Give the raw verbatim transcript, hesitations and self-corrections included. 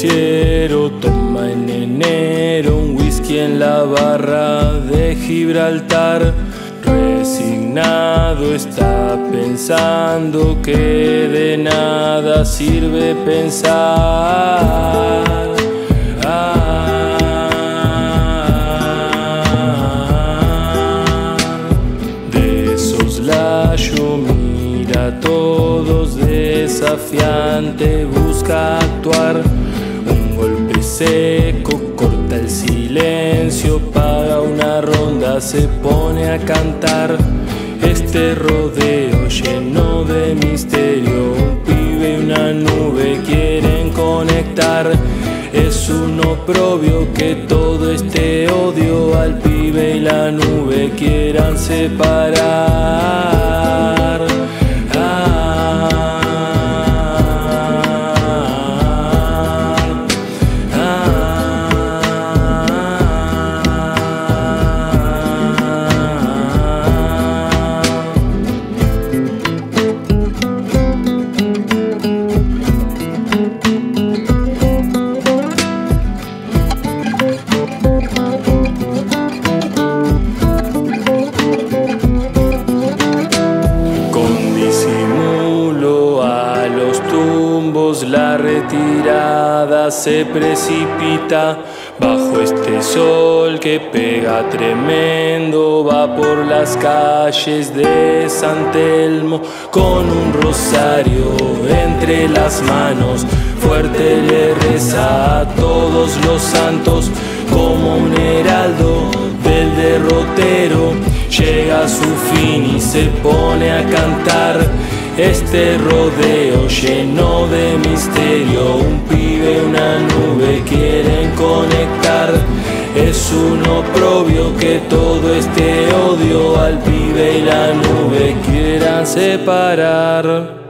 justiciero toma en enero un whisky en la barra de Gibraltar. Resignado está pensando que de nada sirve pensar. De soslayo mira a todos desafiante, busca actuar. Un golpe seco corta el silencio, paga una ronda, se pone a cantar. Este rodeo lleno de misterio, un pibe y una nube quieren conectar. Es un oprobio que todo este odio al pibe y la nube quieran separar. La retirada se precipita bajo este sol que pega tremendo. Va por las calles de San Telmo con un rosario entre las manos. Fuerte le reza a todos los santos como un heraldo del derrotero. Llega a su fin y se pone a cantar. Este rodeo lleno de misterio, un pibe y una nube quieren conectar. Es un oprobio que todo este odio al pibe y la nube quieran separar.